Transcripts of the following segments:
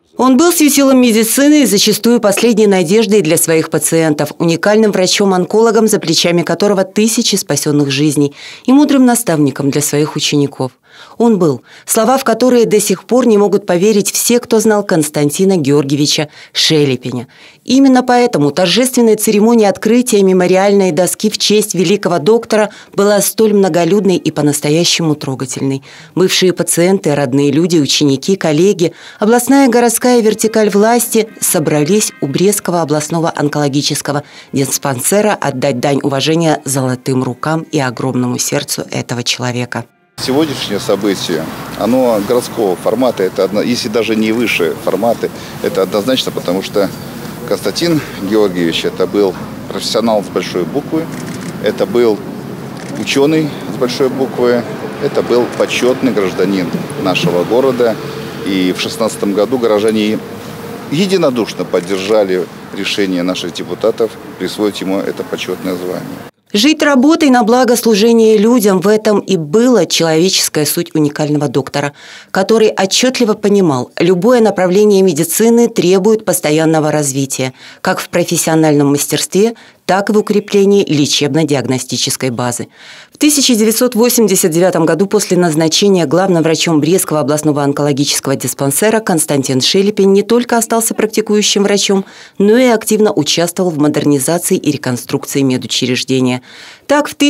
Он был светилом медицины и зачастую последней надеждой для своих пациентов, уникальным врачом-онкологом, за плечами которого тысячи спасенных жизней, и мудрым наставником для своих учеников. Он был, слова в которые до сих пор не могут поверить все, кто знал Константина Георгиевича Шелепиня. Именно поэтому торжественная церемония открытия мемориальной доски в честь великого доктора была столь многолюдной и по-настоящему трогательной. Бывшие пациенты, родные люди, ученики, коллеги, областная и городская вертикаль власти собрались у Брестского областного онкологического диспансера отдать дань уважения золотым рукам и огромному сердцу этого человека. Сегодняшнее событие, оно городского формата, если даже не выше форматы, это однозначно, потому что Константин Георгиевич это был профессионал с большой буквы, это был ученый с большой буквы, это был почетный гражданин нашего города. И в 2016 году горожане единодушно поддержали решение наших депутатов присвоить ему это почетное звание. Жить работой на благо служения людям – в этом и была человеческая суть уникального доктора, который отчетливо понимал, любое направление медицины требует постоянного развития, как в профессиональном мастерстве, так и в укреплении лечебно-диагностической базы. В 1989 году после назначения главным врачом Брестского областного онкологического диспансера Константин Шелепин не только остался практикующим врачом, но и активно участвовал в модернизации и реконструкции медучреждения. Так, в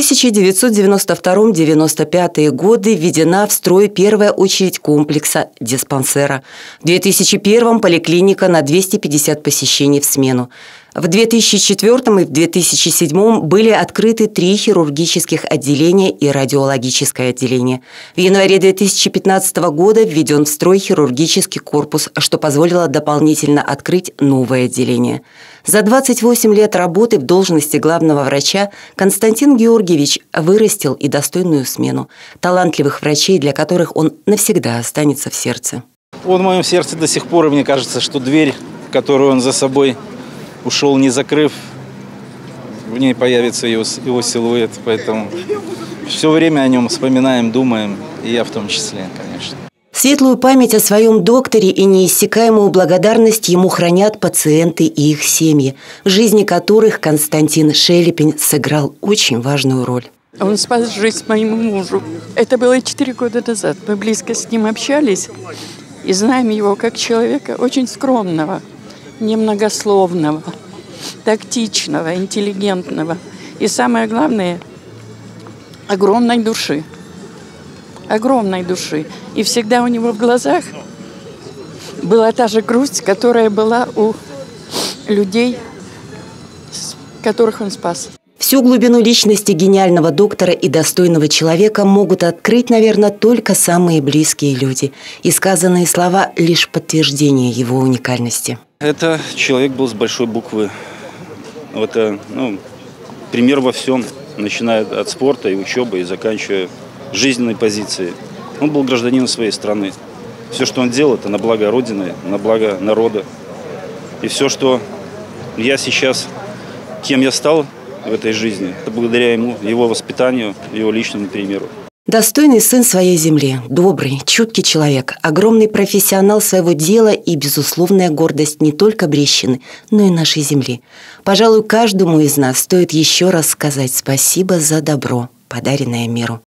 1992-1995 годы введена в строй первая очередь комплекса диспансера. В 2001 поликлиника на 250 посещений в смену. В 2004 и в 2007 были открыты 3 хирургических отделения и радиологическое отделение. В январе 2015 года введен в строй хирургический корпус, что позволило дополнительно открыть новое отделение. За 28 лет работы в должности главного врача Константин Георгиевич вырастил и достойную смену талантливых врачей, для которых он навсегда останется в сердце. Он в моем сердце до сих пор, и мне кажется, что дверь, которую он за собой ушел, не закрыв, в ней появится его силуэт. Поэтому все время о нем вспоминаем, думаем, и я в том числе, конечно. Светлую память о своем докторе и неиссякаемую благодарность ему хранят пациенты и их семьи, в жизни которых Константин Шелепин сыграл очень важную роль. Он спас жизнь моему мужу. Это было 4 года назад. Мы близко с ним общались и знаем его как человека очень скромного, немногословного, тактичного, интеллигентного и, самое главное, огромной души. Огромной души. И всегда у него в глазах была та же грусть, которая была у людей, которых он спас. Всю глубину личности гениального доктора и достойного человека могут открыть, наверное, только самые близкие люди. И сказанные слова – лишь подтверждение его уникальности. Это человек был с большой буквы. Это пример во всем, начиная от спорта и учебы, и заканчивая жизненной позицией. Он был гражданином своей страны. Все, что он делал, это на благо Родины, на благо народа. И все, что я сейчас, кем я стал в этой жизни, это благодаря ему, его воспитанию, его личному примеру. Достойный сын своей земли, добрый, чуткий человек, огромный профессионал своего дела и безусловная гордость не только Брестщины, но и нашей земли. Пожалуй, каждому из нас стоит еще раз сказать спасибо за добро, подаренное миру.